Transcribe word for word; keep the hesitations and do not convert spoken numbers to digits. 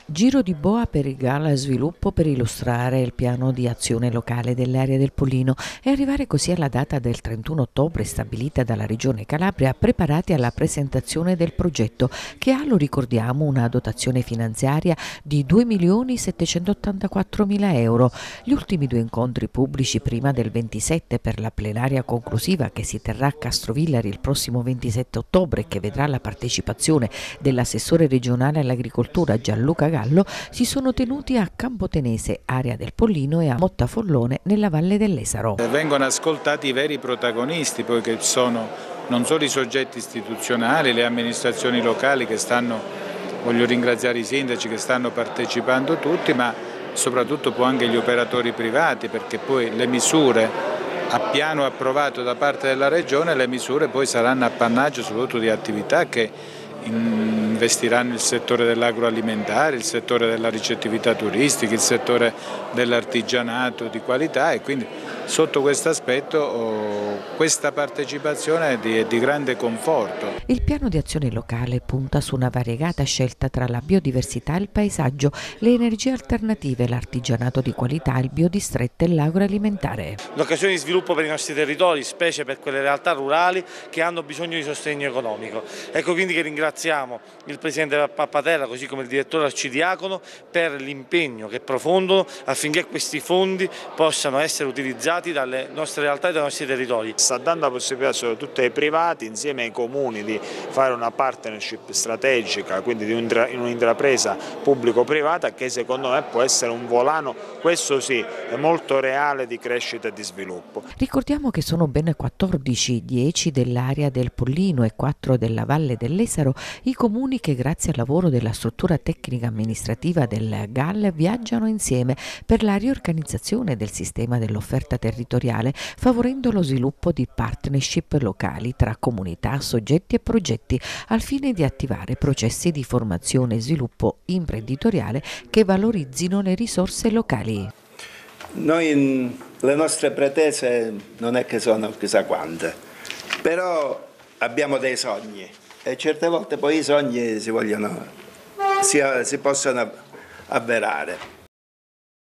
Giro di boa per il Gala Sviluppo per illustrare il piano di azione locale dell'area del Pollino e arrivare così alla data del trentuno ottobre stabilita dalla Regione Calabria, preparati alla presentazione del progetto che ha, lo ricordiamo, una dotazione finanziaria di due milioni settecentottantaquattromila euro. Gli ultimi due incontri pubblici prima del ventisette per la plenaria conclusiva che si terrà a Castrovillari il prossimo ventisette ottobre, che vedrà la partecipazione dell'assessore regionale all'agricoltura Gianluca Gallo, si sono tenuti a Campotenese, area del Pollino, e a Mottafollone nella Valle dell'Esaro. Vengono ascoltati i veri protagonisti, poiché sono non solo i soggetti istituzionali, le amministrazioni locali che stanno, voglio ringraziare i sindaci che stanno partecipando tutti, ma soprattutto poi anche gli operatori privati, perché poi le misure a piano approvato da parte della Regione, le misure poi saranno appannaggio soprattutto di attività che investiranno il settore dell'agroalimentare, il settore della ricettività turistica, il settore dell'artigianato di qualità, e quindi sotto questo aspetto oh, questa partecipazione è di, è di grande conforto. Il piano di azione locale punta su una variegata scelta tra la biodiversità e il paesaggio, le energie alternative, l'artigianato di qualità, il biodistretto e l'agroalimentare. L'occasione di sviluppo per i nostri territori, specie per quelle realtà rurali che hanno bisogno di sostegno economico. Ecco quindi che ringraziamo il Presidente Pappatella, così come il Direttore Arcidiacono, per l'impegno che profondono affinché questi fondi possano essere utilizzati dalle nostre realtà e dai nostri territori. Sta dando la possibilità soprattutto ai privati insieme ai comuni di fare una partnership strategica, quindi di un'intrapresa pubblico-privata che secondo me può essere un volano, questo sì, è molto reale, di crescita e di sviluppo. Ricordiamo che sono ben quattordici, dieci dell'area del Pollino e quattro della Valle dell'Esaro i comuni che, grazie al lavoro della struttura tecnica amministrativa del G A L, viaggiano insieme per la riorganizzazione del sistema dell'offerta territoriale, favorendo lo sviluppo di partnership locali tra comunità, soggetti e progetti, al fine di attivare processi di formazione e sviluppo imprenditoriale che valorizzino le risorse locali. Noi, le nostre pretese non è che sono chissà quante, però abbiamo dei sogni e certe volte poi i sogni si vogliono, si, si possono avverare.